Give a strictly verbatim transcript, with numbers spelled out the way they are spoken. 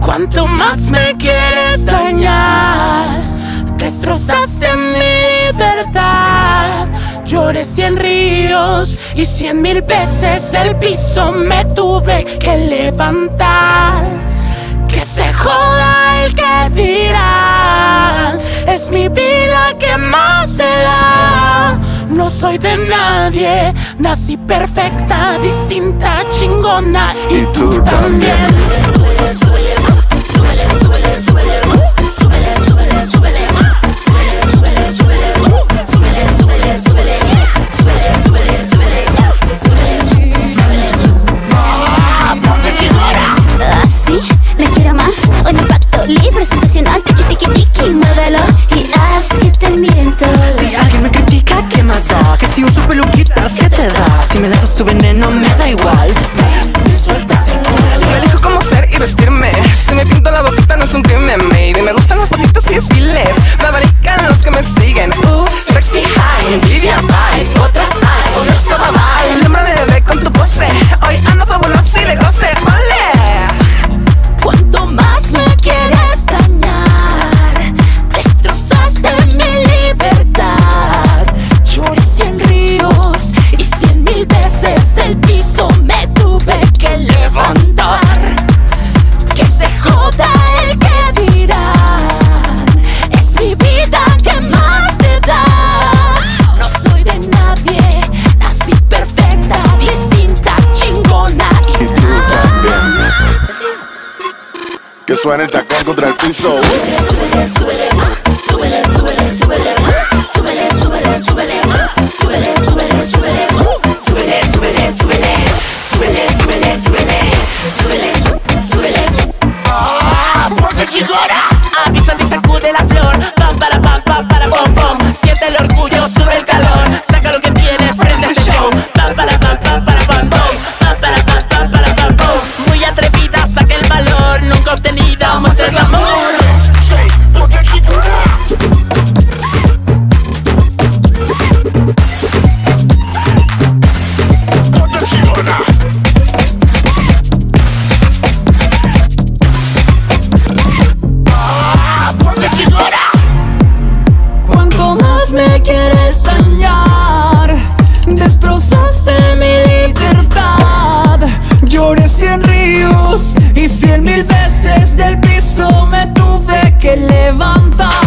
Cuanto más me quieres dañar, destrozaste mi libertad. Lloré cien ríos y cien mil veces del piso me tuve que levantar. Que se joda el que dirán, es mi vida que más te da. No soy de nadie, nací perfecta, distinta, chingona, y tú también. Súbele, súbele, súbele, súbele, súbele, súbele, súbele, súbele, súbele, súbele, súbele, súbele, súbele, súbele, súbele, súbele, súbele, súbele, ¡ah! ¡Ponte chingona! Así, me quiero más, un impacto libre, sensacional, tiki tiki tiki, muévelo y haz que te miren todos. Si alguien me critica, ¿qué más da? Que si uso peluquitas, ¿qué te da? Si me lanzas tu veneno, me da igual. Me sueltas el culo. Yo elijo cómo ser y vestirme. Si me pinto la boquita no es un crimen, maybe. Me gustan los fotitos y desfiles. Me abanican los que me siguen. Uff, sexy high, envidia bye. Otras hay, un eso bye bye. El hombre me ve con tu pose. Hoy ando fabuloso y de goce, ole. Cuanto más me quieres dañar, destrozaste mi libertad. Lloré cien ríos y cien mil veces del piso me tuve que levantar. Que se joda el que dirán, es mi vida que más te da. No soy de nadie, nací perfecta, distinta, chingona, y Y tú también. Que suene el tacón contra el piso. Súbele, súbele, súbele, súbele, súbele, súbele, súbele, súbele, súbele, súbele, súbele, súbele, súbele, súbele, súbele, súbele, súbele, súbele, súbele. ¡Ah! ¡Ponte chingona! Avísate y sacude la flor. Pam, para, pam, pam, para, bom, bom. Siente el orgullo, sube el calor. Saca lo que tienes, prende este show. Pam, para, pam, pam, para, pam, bom. Pam, para, pam, pam, para, pam, bom. Muy atrevida, saca el valor. Nunca obtenida, muestra el amor. ¡Ponte chingona! ¡Ponte chingona! Cuanto más me quieres dañar, destrozaste mi libertad. Lloré cien ríos y cien mil veces del piso me tuve que levantar.